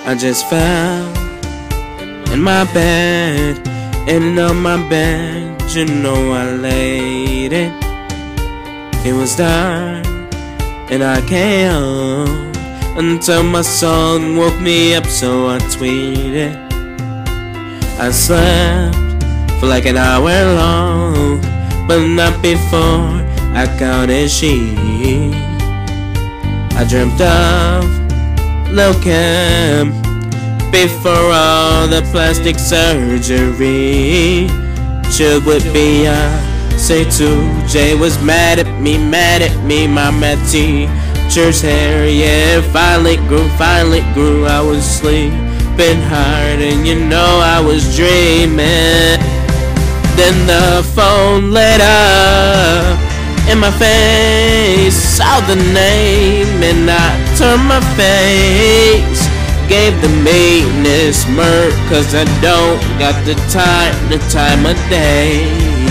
I just fell in my bed, and on my bed, you know I laid it. It was dark, and I can't hold until my song woke me up, so I tweeted. I slept for like an hour long, but not before I counted sheep. I dreamt of Lil' Kim before all the plastic surgery. Chilled with Beyonce too. Jay was mad at me, my math teacher's hair. Yeah, finally grew. I was sleeping hard, and you know I was dreaming. Then the phone lit up in my face, saw the name, and I turned my face. Gave the Meanest Murk, cause I don't got the time of day.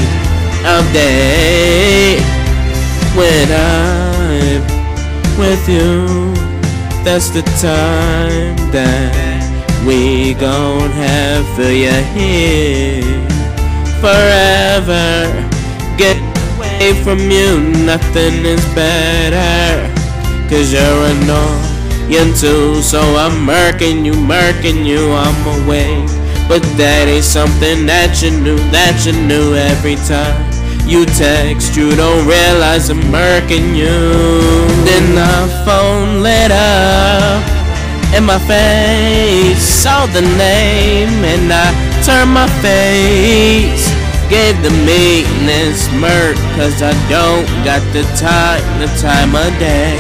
When I'm with you, that's the time that we gon' have for you here forever. Get away from you, nothing is better, cause you're annoying too. So I'm murking you, I'm awake, but that ain't something that you knew. Every time you text, you don't realize I'm murking you. Then the phone lit up in my face, saw the name, and I turned my face. Gave the Meanest Murk, cause I don't got the time of day.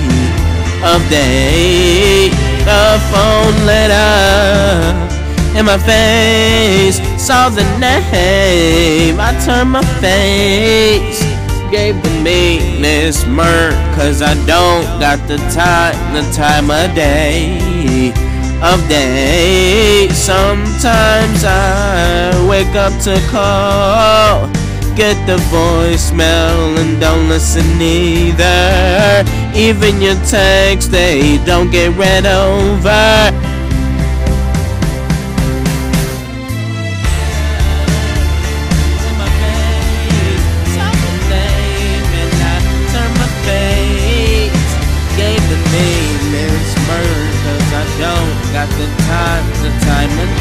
The phone lit up in my face, saw the name, I turned my face. Gave the Meanest Murk, cause I don't got the time of day. Sometimes I wake up to call, get the voicemail and don't listen either. Even your texts, they don't get read over. Got the time of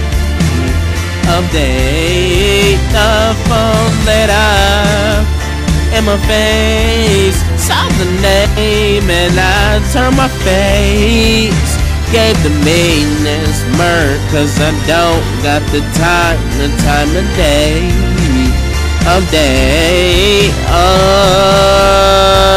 day. The phone lit up in my face, saw the name, and I turned my face. Gave the Meanest Murk, cause I don't got the time of day.